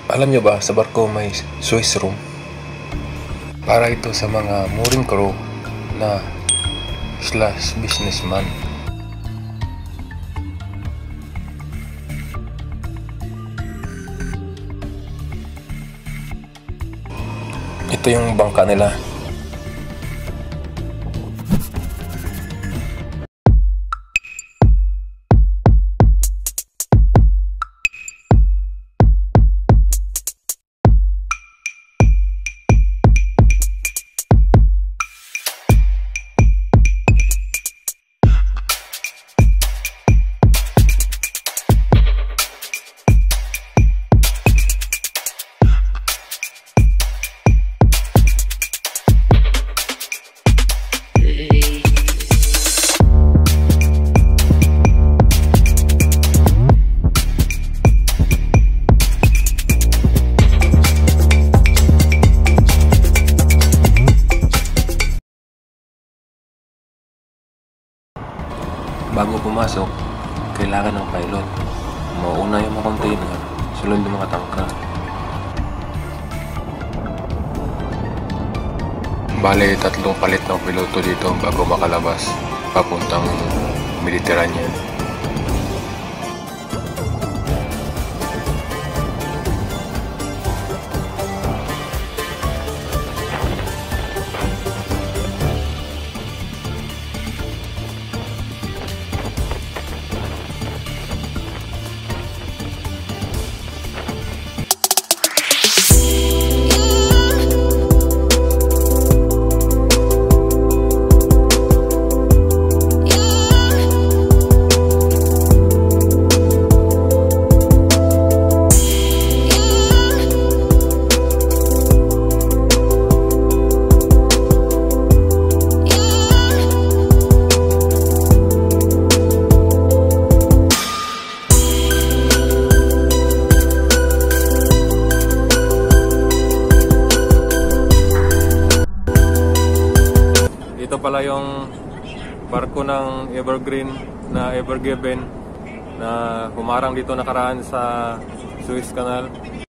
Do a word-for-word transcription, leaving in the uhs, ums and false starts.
Alam nyo ba, sa barko may Swiss room? Para ito sa mga mooring crew na slash businessman. Ito yung bangka nila. Bago pumasok, kailangan ng pilot. Mauna yung mga container, sunod yung mga tangka. Bale, tatlong palit ng piloto dito bago makalabas papuntang Mediterranean. Ito pala yung barko ng Evergreen na Evergiven na humarang dito nakaraan sa Suez Canal.